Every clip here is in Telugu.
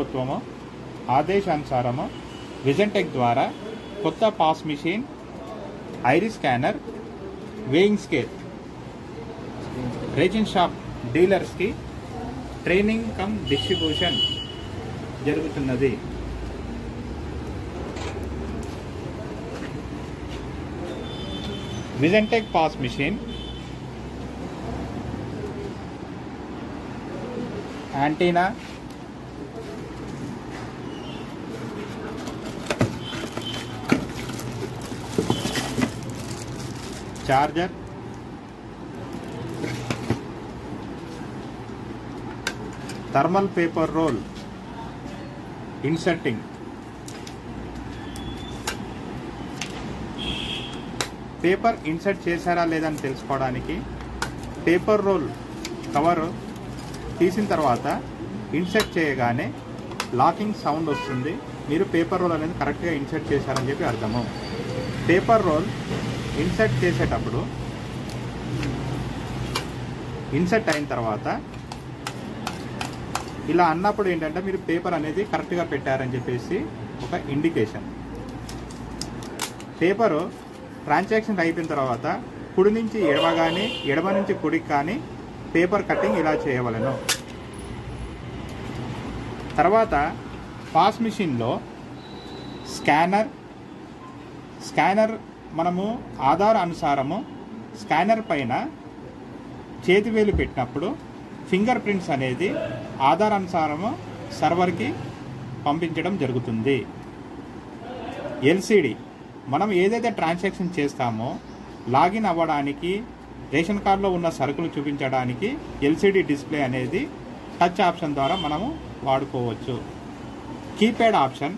ప్రభుత్వము ఆదేశానుసారము విజన్టెక్ ద్వారా కొత్త POS machine, iris scanner, weighing scale ration shop డీలర్స్కి ట్రైనింగ్ కమ్ డిస్ట్రిబ్యూషన్ జరుగుతున్నది. Visiontek POS machine, antenna, charger, thermal paper roll inserting, paper insert చేశారా లేదని తెలుసుకోవడానికి పేపర్ రోల్ కవర్ తీసిన తర్వాత ఇన్సర్ట్ చేయగానే లాకింగ్ సౌండ్ వస్తుంది. మీరు పేపర్ రోల్ అనేది కరెక్ట్గా ఇన్సర్ట్ చేశారని చెప్పి అర్థము. పేపర్ రోల్ ఇన్సర్ట్ చేసేటప్పుడు ఇన్సర్ట్ అయిన తర్వాత ఇలా అన్నప్పుడు ఏంటంటే మీరు పేపర్ అనేది కరెక్ట్గా పెట్టారని చెప్పేసి ఒక ఇండికేషన్. పేపరు ట్రాన్సాక్షన్ అయిపోయిన తర్వాత కుడి నుంచి ఎడమ కానీ ఎడమ నుంచి కుడికి కానీ పేపర్ కటింగ్ ఇలా చేయవలెను. తర్వాత పాస్ మిషన్లో స్కానర్ మనము ఆధార్ అనుసారము స్కానర్ పైన చేతివేలు పెట్టినప్పుడు ఫింగర్ ప్రింట్స్ అనేది ఆధార్ అనుసారము సర్వర్కి పంపించడం జరుగుతుంది. ఎల్సిడి మనం ఏదైతే ట్రాన్సాక్షన్ చేస్తామో లాగిన్ అవ్వడానికి, రేషన్ కార్డులో ఉన్న సరుకులు చూపించడానికి ఎల్సిడి డిస్ప్లే అనేది టచ్ ఆప్షన్ ద్వారా మనము వాడుకోవచ్చు. Keypad option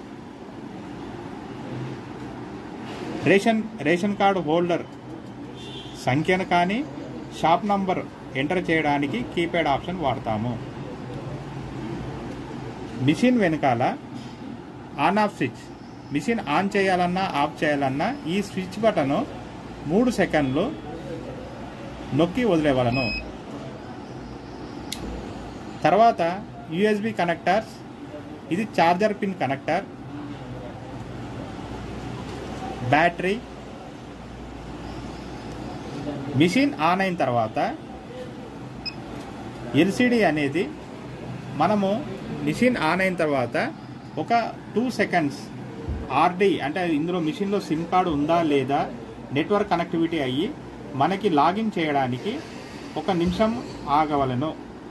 ration card holder సంఖ్యను కానీ షాప్ నంబర్ ఎంటర్ చేయడానికి కీప్యాడ్ ఆప్షన్ వాడతాము. మిషన్ వెనకాల on off switch, machine on చేయాలన్నా ఆఫ్ చేయాలన్నా ఈ స్విచ్ బటన్ 3 సెకండ్లు నొక్కి వదిలేవలను. తర్వాత యూఎస్బి కనెక్టర్స్, ఇది charger pin connector, battery. Machine on అయిన తర్వాత ఎల్సిడి అనేది మనము మిషన్ ఆన్ అయిన తర్వాత ఒక 2 సెకండ్స్ ఆర్డి అంటే ఇందులో మిషన్లో సిమ్ కార్డు ఉందా లేదా నెట్వర్క్ కనెక్టివిటీ అయ్యి మనకి లాగిన్ చేయడానికి 1 నిమిషం ఆగవలను.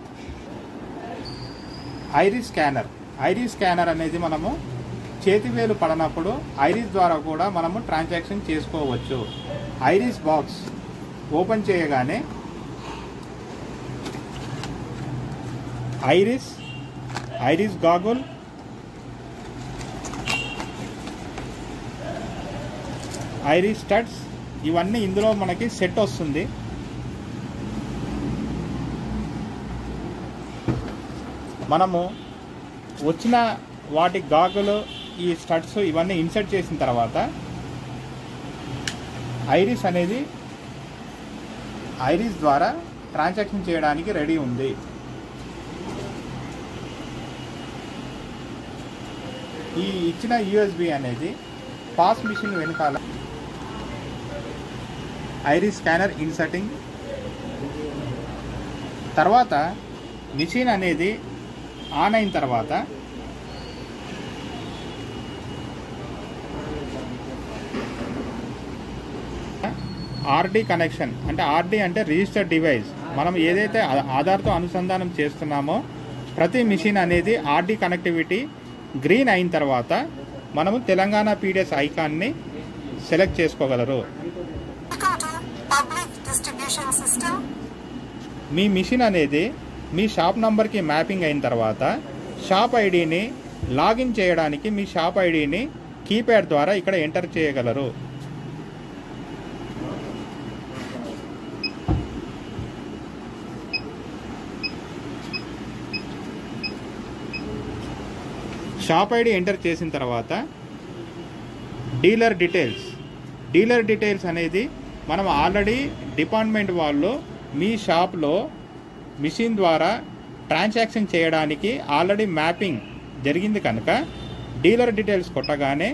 ఐరిస్ స్కానర్ అనేది మనము చేతివేలు పడనప్పుడు ఐరిస్ ద్వారా కూడా మనము ట్రాన్సాక్షన్ చేసుకోవచ్చు. ఐరిస్ బాక్స్ ఓపెన్ చేయగానే ఐరిస్ గాగుల్, ఐరిస్ స్టడ్స్ ఇవన్నీ ఇందులో మనకి సెట్ వస్తుంది. మనము వచ్చిన వాటి గాగులు, ఈ స్టడ్స్ ఇవన్నీ ఇన్సర్ట్ చేసిన తర్వాత ఐరిస్ ద్వారా ట్రాన్సాక్షన్ చేయడానికి రెడీ ఉంది. ఈ ఇచ్చిన యూఎస్బి అనేది పాస్ మిషన్ వెనకాల ఐరిస్ స్కానర్ ఇన్సర్టింగ్. తర్వాత మిషన్ అనేది ఆన్ అయిన తర్వాత ఆర్డి కనెక్షన్, అంటే ఆర్డి అంటే రిజిస్టర్డ్ డివైస్. మనం ఏదైతే ఆధార్తో అనుసంధానం చేస్తున్నామో ప్రతి మిషన్ అనేది ఆర్డి కనెక్టివిటీ గ్రీన్ అయిన తర్వాత మనము తెలంగాణ పీడిఎస్ ఐకాన్ని సెలెక్ట్ చేసుకోగలరు. మీ మిషన్ అనేది మీ షాప్ నంబర్కి మ్యాపింగ్ అయిన తర్వాత షాప్ ఐడిని లాగిన్ చేయడానికి మీ షాప్ ఐడిని కీప్యాడ్ ద్వారా ఇక్కడ ఎంటర్ చేయగలరు. షాప్ ఐడి ఎంటర్ చేసిన తర్వాత డీలర్ డీటెయిల్స్ అనేది మనం ఆల్రెడీ డిపార్ట్మెంట్ వాళ్ళు మీ షాప్లో మిషన్ ద్వారా ట్రాన్సాక్షన్ చేయడానికి ఆల్రెడీ మ్యాపింగ్ జరిగింది కనుక డీలర్ డీటెయిల్స్ కొట్టగానే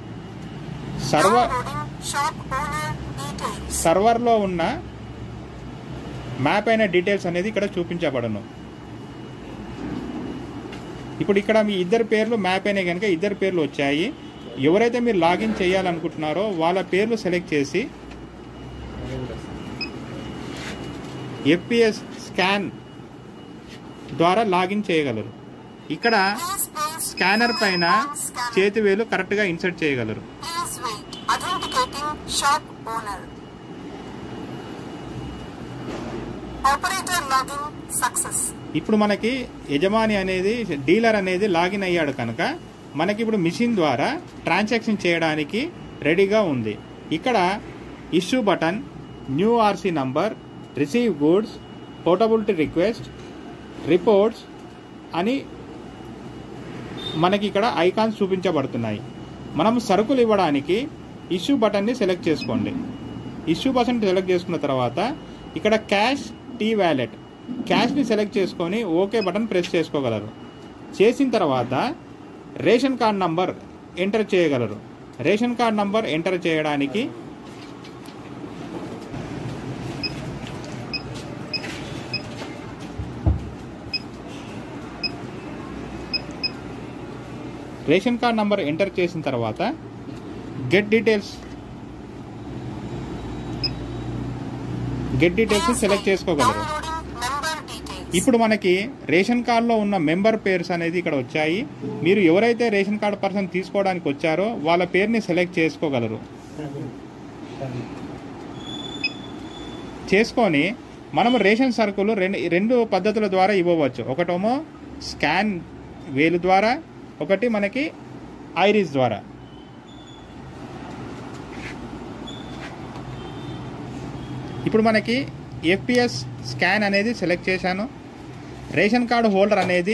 సర్వర్లో ఉన్న మ్యాప్ అయిన డీటెయిల్స్ అనేది ఇక్కడ చూపించబడను. ఇప్పుడు ఇక్కడ మీ ఇద్దరు పేర్లు మ్యాప్ అయినాయి కనుక ఇద్దరు పేర్లు వచ్చాయి. ఎవరైతే మీరు లాగిన్ చేయాలనుకుంటున్నారో వాళ్ళ పేర్లు సెలెక్ట్ చేసి FPS స్కాన్ ద్వారా లాగిన్ చేయగలరు. ఇక్కడ స్కానర్ పైన చేతి వేలు కరెక్ట్గా ఇన్సర్ట్ చేయగలరు. ఇప్పుడు మనకి యజమాని అనేది డీలర్ అనేది లాగిన్ అయ్యాడు కనుక మనకి ఇప్పుడు మిషన్ ద్వారా ట్రాన్సాక్షన్ చేయడానికి రెడీగా ఉంది. ఇక్కడ issue button, new RC number, receive goods, portability request, reports అని మనకి ఇక్కడ ఐకాన్స్ చూపించబడుతున్నాయి. మనం సరుకులు ఇవ్వడానికి ఇష్యూ బటన్ని సెలెక్ట్ చేసుకోండి. ఇష్యూ బటన్ సెలెక్ట్ చేసుకున్న తర్వాత ఇక్కడ క్యాష్, టీ వ్యాలెట్, క్యాష్ని సెలెక్ట్ చేసుకొని ఓకే బటన్ ప్రెస్ చేసుకోగలరు. చేసిన తర్వాత రేషన్ కార్డ్ నంబర్ ఎంటర్ చేయగలరు. రేషన్ కార్డ్ నంబర్ ఎంటర్ చేయడానికి రేషన్ కార్డ్ నంబర్ ఎంటర్ చేసిన తర్వాత గెట్ డీటెయిల్స్ సెలెక్ట్ చేసుకోగలరు. ఇప్పుడు మనకి రేషన్ కార్డులో ఉన్న మెంబర్ పేర్స్ అనేది ఇక్కడ వచ్చాయి. మీరు ఎవరైతే రేషన్ కార్డు పర్సన్ తీసుకోవడానికి వచ్చారో వాళ్ళ పేరుని సెలెక్ట్ చేసుకోగలరు. చేసుకొని మనము రేషన్ సరుకులు రెండు పద్ధతుల ద్వారా ఇవ్వవచ్చు. ఒకటేమో స్కాన్ వేలు ద్వారా, ఒకటి మనకి ఐరిస్ ద్వారా. ఇప్పుడు మనకి FPS స్కాన్ అనేది సెలెక్ట్ చేశాను. రేషన్ కార్డు హోల్డర్ అనేది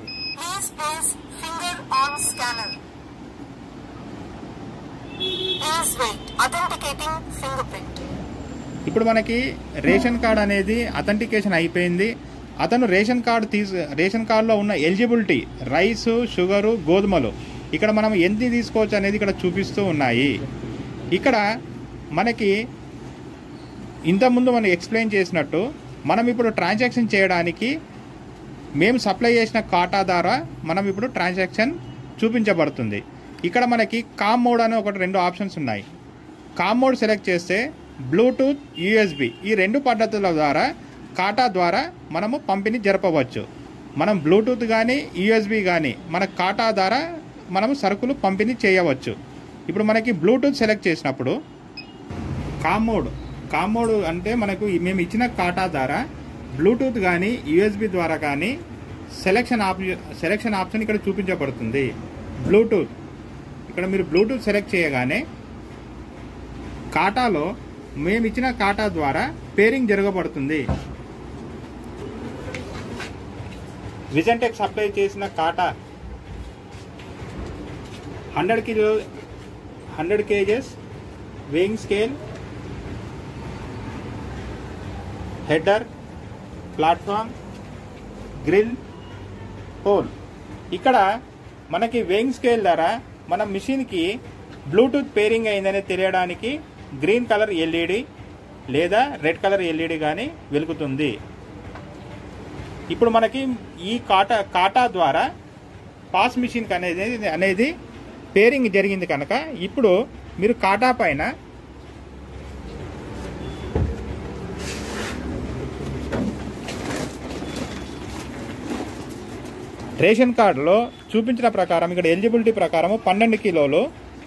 ఇప్పుడు మనకి రేషన్ కార్డ్ అనేది అథెంటికేషన్ అయిపోయింది. అతను రేషన్ కార్డులో ఉన్న ఎలిజిబిలిటీ రైస్, షుగరు, గోధుమలు ఇక్కడ మనం ఎంత తీసుకోవచ్చు అనేది ఇక్కడ చూపిస్తూ ఉన్నాయి. ఇక్కడ మనకి ఇంతకుముందు మనం ఎక్స్ప్లెయిన్ చేసినట్టు మనం ఇప్పుడు ట్రాన్సాక్షన్ చేయడానికి మేము సప్లై చేసిన కాటా ద్వారా మనం ఇప్పుడు ట్రాన్సాక్షన్ చూపించబడుతుంది. ఇక్కడ మనకి కామ్ మోడ్ అనే రెండు ఆప్షన్స్ ఉన్నాయి. కామ్ మోడ్ సెలెక్ట్ చేస్తే బ్లూటూత్, USB ఈ రెండు పద్ధతుల ద్వారా కాటా ద్వారా మనము పంపిణీ జరపవచ్చు. మనం బ్లూటూత్ కానీ USB కానీ మన కాటా ద్వారా మనము సరుకులు పంపిణీ చేయవచ్చు. ఇప్పుడు మనకి బ్లూటూత్ సెలెక్ట్ చేసినప్పుడు కామ్ మోడ్ అంటే మనకు మేము ఇచ్చిన కాటా ద్వారా బ్లూటూత్ కానీ USB ద్వారా కానీ సెలెక్షన్ ఆప్షన్ ఇక్కడ చూపించబడుతుంది. బ్లూటూత్ ఇక్కడ మీరు బ్లూటూత్ సెలెక్ట్ చేయగానే కాటాలో మేము ఇచ్చిన కాటా ద్వారా పేరింగ్ జరగబడుతుంది. విజన్టెక్ సప్లై చేసిన కాటా 100 kgs weighing scale, header, platform, grill, hole. ఇక్కడ మనకి వేయింగ్ స్కేల్ ద్వారా మన మిషన్కి బ్లూటూత్ పేరింగ్ అయిందని తెలియడానికి గ్రీన్ కలర్ LED లేదా రెడ్ కలర్ LED కానీ వెలుగుతుంది. ఇప్పుడు మనకి ఈ కాటా ద్వారా పాస్ మిషన్ అనేది పేరింగ్ జరిగింది కనుక ఇప్పుడు మీరు కాటా పైన రేషన్ కార్డులో చూపించిన ప్రకారం ఇక్కడ ఎలిజిబిలిటీ ప్రకారం 12 కిలోలు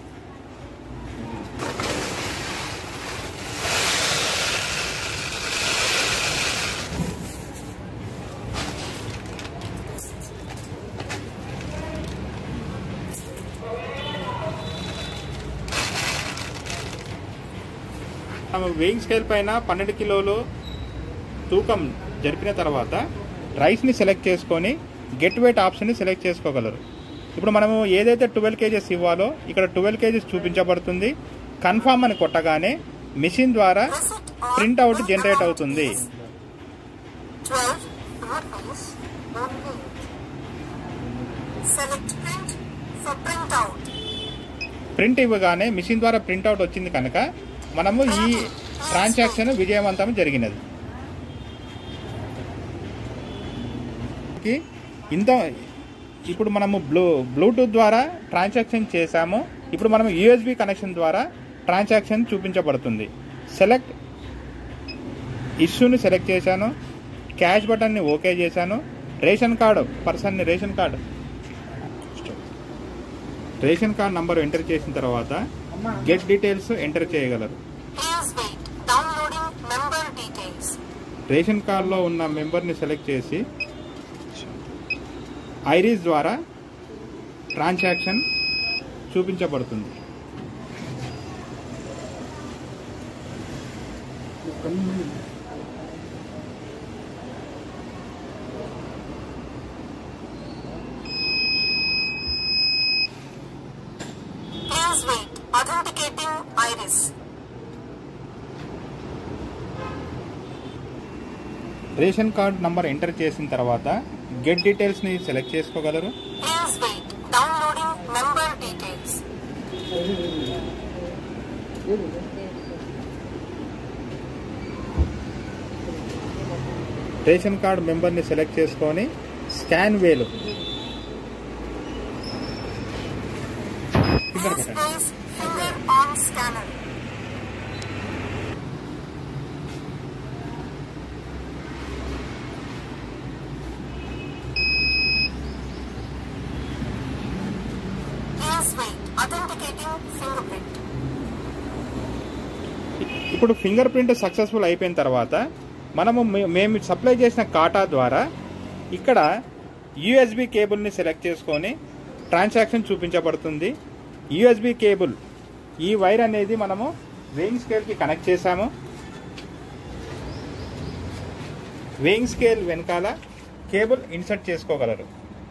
వెయింగ్ స్కేల్ పైన 12 కిలోలు తూకం జరిపిన తర్వాత రైస్ని సెలెక్ట్ చేసుకొని గెట్ వెయిట్ ఆప్షన్ని సెలెక్ట్ చేసుకోగలరు. ఇప్పుడు మనము ఏదైతే 12 kgs ఇవ్వాలో ఇక్కడ 12 kgs చూపించబడుతుంది. కన్ఫర్మ్ అని కొట్టగానే మిషన్ ద్వారా ప్రింట్అవుట్ జనరేట్ అవుతుంది. Select print for printout. Print ఇవ్వగానే మిషన్ ద్వారా ప్రింట్అవుట్ వచ్చింది కనుక మనము ఈ ట్రాన్సాక్షన్ విజయవంతం జరిగినది. ఇంత ఇప్పుడు మనము బ్లూటూత్ ద్వారా ట్రాన్సాక్షన్ చేసాము. ఇప్పుడు మనం USB కనెక్షన్ ద్వారా ట్రాన్సాక్షన్ చూపించబడుతుంది. సెలెక్ట్ ఇష్యూని సెలెక్ట్ చేశాను, క్యాష్ బటన్ని ఓకే చేశాను. రేషన్ కార్డు పర్సన్ని రేషన్ కార్డు నంబర్ ఎంటర్ చేసిన తర్వాత గెట్ డీటెయిల్స్ ఎంటర్ చేయగలరు. రేషన్ కార్డులో ఉన్న మెంబర్ని సెలెక్ట్ చేసి ఐరిస్ ద్వారా ట్రాన్సాక్షన్ చూపించబడుతుంది. Please wait. Authenticating iris. Ration card number enter చేసిన తర్వాత గెట్ డీటెయిల్స్ ని సెలెక్ట్ చేసుకోగలరు. Please wait. Downloading member details. Ration card మెంబర్ని సెలెక్ట్ చేసుకొని స్కాన్ వేలు Please place finger on scanner. Please wait. Authenticating fingerprint. ఇప్పుడు ఫింగర్ ప్రింట్ సక్సెస్ఫుల్ అయిపోయిన తర్వాత మేము సప్లై చేసిన కాటా ద్వారా ఇక్కడ USB కేబుల్ని సెలెక్ట్ చేసుకొని ట్రాన్సాక్షన్ చూపించబడుతుంది. USB కేబుల్ ఈ వైర్ అనేది మనము వేయింగ్ స్కేల్కి కనెక్ట్ చేసాము. వేయింగ్ స్కేల్ వెనకాల కేబుల్ ఇన్సర్ట్ చేసుకోగలరు.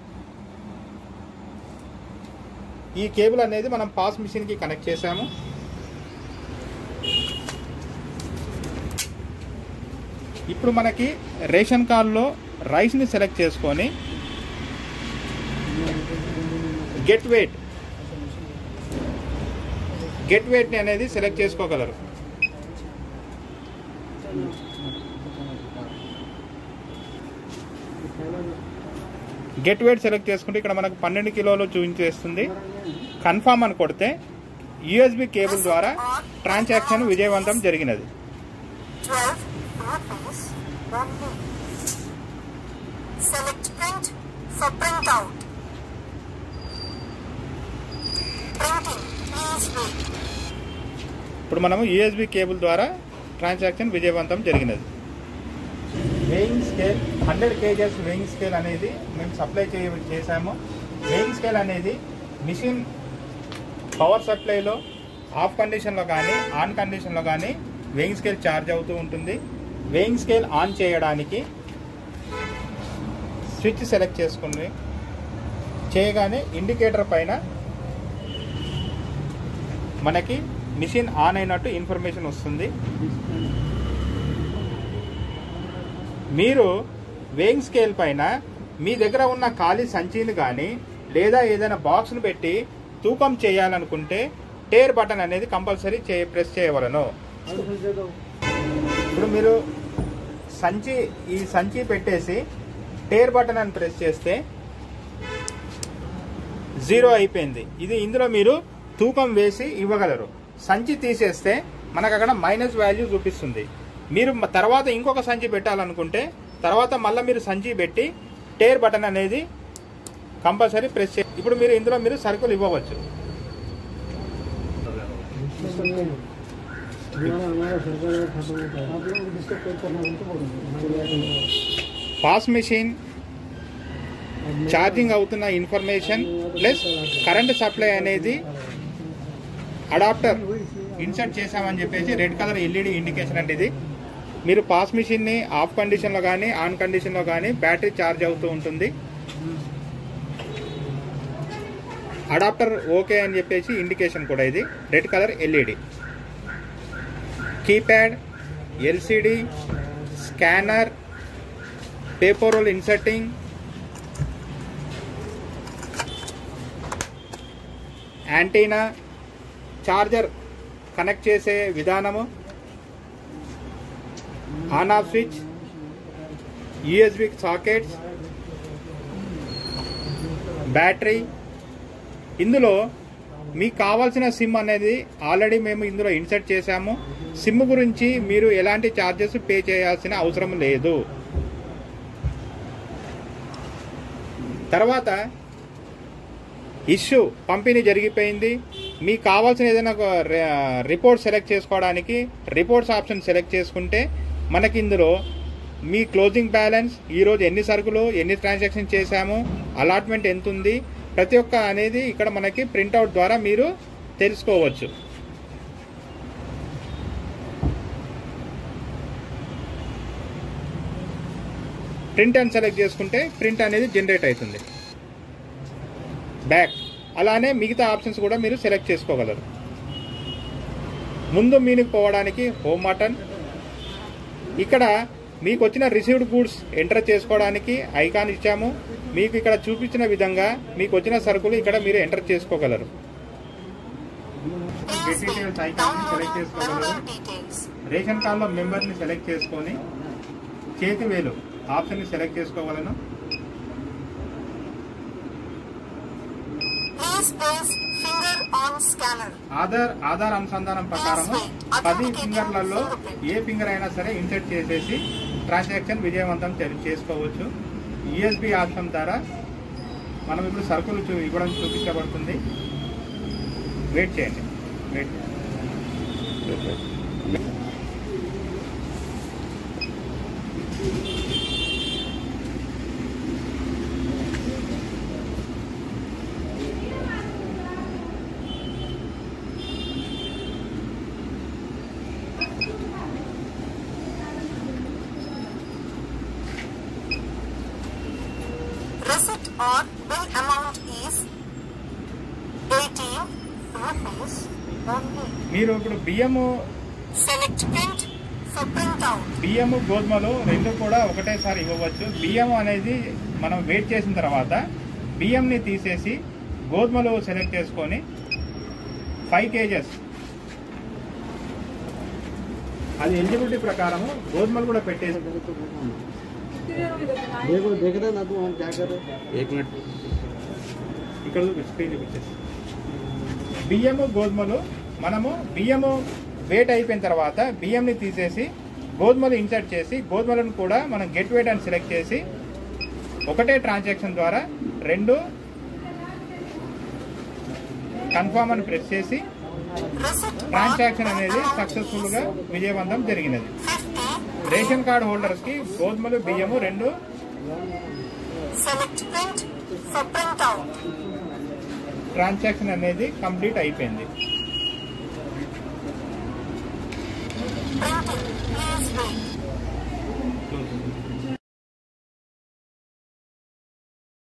ఈ కేబుల్ అనేది మనం పాస్ మిషన్కి కనెక్ట్ చేసాము. ఇప్పుడు మనకి రేషన్ కార్డులో రైస్ని సెలెక్ట్ చేసుకొని గెట్ వెయిట్ని అనేది సెలెక్ట్ చేసుకోగలరు. గెట్ వెయిట్ సెలెక్ట్ చేసుకుంటే ఇక్కడ మనకు 12 కిలోలు చూపించేస్తుంది. కన్ఫర్మ్ అని కొడితే USB కేబుల్ ద్వారా ట్రాన్సాక్షన్ విజయవంతం జరిగినది. 12 rupees only. Select print for printout. Printing. Please wait. ఇప్పుడు మనము USB కేబుల్ ద్వారా ట్రాన్సాక్షన్ విజయవంతం జరిగినది. Weighing scale 100 kgs weighing scale అనేది మేము సప్లై చేసాము. వేయింగ్ స్కేల్ అనేది మిషన్ పవర్ సప్లైలో ఆఫ్ కండిషన్లో కానీ ఆన్ కండిషన్లో కానీ వేయింగ్ స్కేల్ ఛార్జ్ అవుతూ ఉంటుంది. వేయింగ్ స్కేల్ ఆన్ చేయడానికి స్విచ్ సెలెక్ట్ చేసుకుని చేయగానే ఇండికేటర్ పైన మనకి మిషన్ ఆన్ అయినట్టు ఇన్ఫర్మేషన్ వస్తుంది. మీరు వేయింగ్ స్కేల్ పైన మీ దగ్గర ఉన్న ఖాళీ సంచిని కానీ లేదా ఏదైనా బాక్స్ను పెట్టి తూకం చేయాలనుకుంటే టేర్ బటన్ అనేది కంపల్సరీ ప్రెస్ చేయవలను. ఇప్పుడు మీరు ఈ సంచి పెట్టేసి టేర్ బటన్ అని ప్రెస్ చేస్తే 0 అయిపోయింది. ఇందులో మీరు తూకం వేసి ఇవ్వగలరు. సంచి తీసేస్తే మనకు అక్కడ మైనస్ వాల్యూ చూపిస్తుంది. మీరు తర్వాత ఇంకొక సంచి పెట్టాలనుకుంటే తర్వాత మళ్ళీ మీరు సంచి పెట్టి టేర్ బటన్ అనేది కంపల్సరీ ప్రెస్ చేయాలి. ఇప్పుడు ఇందులో మీరు సరుకులు ఇవ్వవచ్చు. పాస్ మెషిన్ ఛార్జింగ్ అవుతున్న ఇన్ఫర్మేషన్ ప్లస్ కరెంట్ సప్లై అనేది అడాప్టర్ ఇన్సర్ట్ చేసామని చెప్పేసి రెడ్ కలర్ LED ఇండికేషన్ అంటే ఇది. మీరు పాస్ మిషన్ని ఆఫ్ కండిషన్లో కానీ ఆన్ కండిషన్లో కానీ బ్యాటరీ ఛార్జ్ అవుతూ ఉంటుంది. అడాప్టర్ ఓకే అని చెప్పేసి ఇండికేషన్ కూడా ఇది red colour LED. Keypad, LCD, scanner, paper roll inserting, antenna, charger connect చేసే విధానము, on off switch, USB sockets, battery. ఇందులో మీకు కావాల్సిన సిమ్ అనేది ఆల్రెడీ మేము ఇందులో ఇన్సర్ట్ చేశాము. సిమ్ గురించి మీరు ఎలాంటి ఛార్జెస్ పే చేయాల్సిన అవసరం లేదు. తర్వాత ఇష్యూ పంపిణీ జరిగిపోయింది. మీకు కావాల్సిన ఏదైనా రిపోర్ట్ సెలెక్ట్ చేసుకోవడానికి రిపోర్ట్స్ ఆప్షన్ సెలెక్ట్ చేసుకుంటే మనకి ఇందులో మీ క్లోజింగ్ బ్యాలెన్స్, ఈరోజు ఎన్ని సరుకులు, ఎన్ని ట్రాన్సాక్షన్ చేశాము, అలాట్మెంట్ ఎంత ఉంది, ప్రతి ఒక్క అనేది ఇక్కడ మనకి ప్రింట్అవుట్ ద్వారా మీరు తెలుసుకోవచ్చు. ప్రింట్ అని సెలెక్ట్ చేసుకుంటే ప్రింట్ అనేది జనరేట్ అవుతుంది. బ్యాక్ అలానే మిగతా ఆప్షన్స్ కూడా మీరు సెలెక్ట్ చేసుకోగలరు. ముందు మీనికి పోవడానికి హోమ్ బటన్, ఇక్కడ మీకు వచ్చిన రిసీవ్డ్ గూడ్స్ ఎంటర్ చేసుకోవడానికి ఐకాన్ ఇచ్చాము. మీకు ఇక్కడ చూపించిన విధంగా మీకు వచ్చిన సరుకులు ఇక్కడ మీరు ఎంటర్ చేసుకోగలరు. గెట్ డీటెయిల్స్ ఐకాన్ ని సెలెక్ట్ చేసుకోగలరు. రేషన్ కార్డులో మెంబర్ని సెలెక్ట్ చేసుకొని చేతి వేలు ఆప్షన్ ని సెలెక్ట్ చేసుకోగలను. ఆధార్ అనుసంధానం ప్రకారం 10 ఫింగర్లలో ఏ ఫింగర్ అయినా సరే ఇన్సర్ట్ చేసేసి ట్రాన్సాక్షన్ విజయవంతం చేసుకోవచ్చు. యూఎస్బి ఆప్షన్ ద్వారా మనం ఇప్పుడు సరుకులు ఇవ్వడం చూపించబడుతుంది. వెయిట్ చేయండి. Receipt or bill amount is 18 rupees only. మీరు ఇప్పుడు బియ్యము Select print for printout. బియ్యము గోధుమలు రెండు కూడా ఒకటేసారి ఇవ్వవచ్చు. బియ్యం అనేది మనం వెయిట్ చేసిన తర్వాత బియ్యంని తీసేసి గోధుమలు సెలెక్ట్ చేసుకొని 5 kgs అది ఎలిజిబిలిటీ ప్రకారము గోధుమలు కూడా పెట్టేసి ఇక్కడ స్క్రీన్ చూపించేసి బియ్యము గోధుమలు మనము బియ్యము వెయిట్ అయిపోయిన తర్వాత బియ్యంని తీసేసి గోధుమలు ఇన్సర్ట్ చేసి గోధుమలను కూడా మనం గెట్ వెయిట్ అని సెలెక్ట్ చేసి ఒకటే ట్రాన్సాక్షన్ ద్వారా 2 కన్ఫర్మ్ అని ప్రెస్ చేసి ట్రాన్సాక్షన్ అనేది సక్సెస్ఫుల్ గా విజయవంతం జరిగినది. రేషన్ కార్డు హోల్డర్స్ కి గోధుమలు బియ్యము 2 ట్రాన్సాక్షన్ అనేది కంప్లీట్ అయిపోయింది.